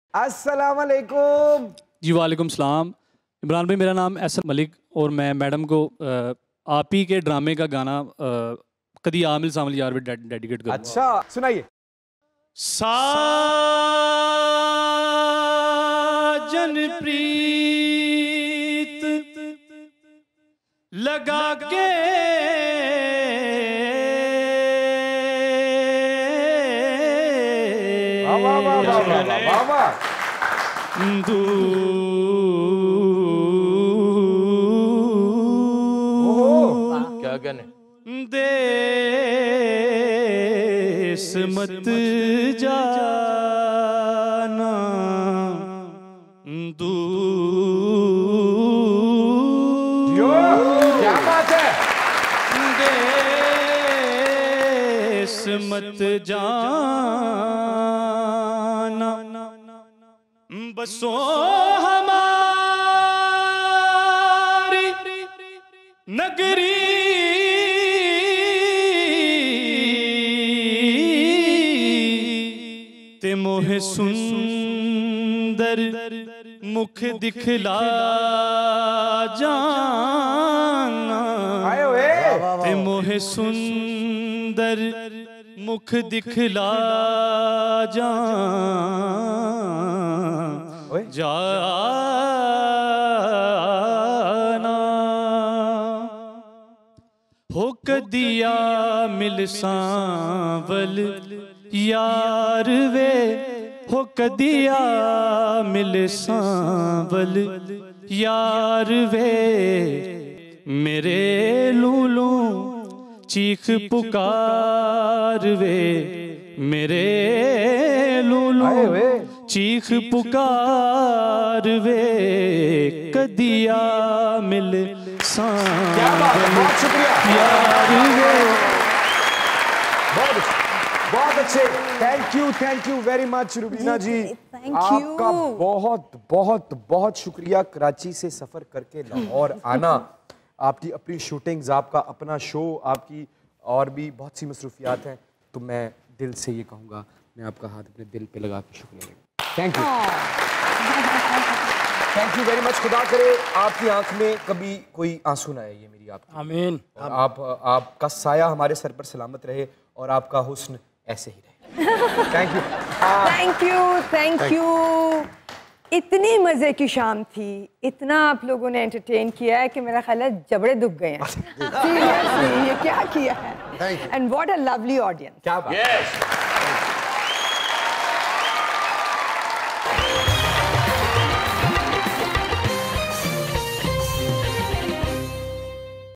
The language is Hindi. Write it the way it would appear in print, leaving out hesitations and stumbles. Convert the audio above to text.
अस्सलाम वालेकुम। जी वालेकुम सलाम। इमरान भाई, मेरा नाम एसर मलिक और मैं मैडम को आप ही के ड्रामे का गाना कदी आमिल सामिल यार भी डेडिकेट करूँगा। अच्छा सुनाइए। साजन प्रीत लगा के वाह वाह वाह वाह वाह वाह। क्या गाने देश मत जाना क्या बात है। देश मत जाना बसो हमारी नगरी ते मोहे सुंदर मुख दिखला जाना ते मोहे सुंदर मुख दिखला जाना हो कदिया मिल सांवल यार वे हो कदिया मिल सांवल यार वे मेरे लूलू चीख पुकार वे मेरे लूलू चीख पुकार वे कदिया मिल सांवल यार वे। बहुत अच्छे। Thank you very much Rubina ji. आपका बहुत बहुत बहुत शुक्रिया कराची से सफर करके लाहौर आना। आपकी अपनी शूटिंग्स, आपका अपना शो, आपकी और भी बहुत सी मसरूफियात हैं, तो मैं दिल से ये कहूँगा, मैं आपका हाथ अपने दिल पे लगा के शुक्रिया। Thank you very much. खुदा करे आपकी आंख में कभी कोई आंसू ना आए, ये मेरी आपकी आमीन। आपका साया हमारे सर पर सलामत रहे और आपका हुस्न ऐसे ही रहे। Thank you. इतनी मजे की शाम थी, इतना आप लोगों ने एंटरटेन किया है कि मेरा ख्याल है जबड़े दुख गए हैं। Seriously, ये क्या किया है। And what a lovely audience. क्या बात।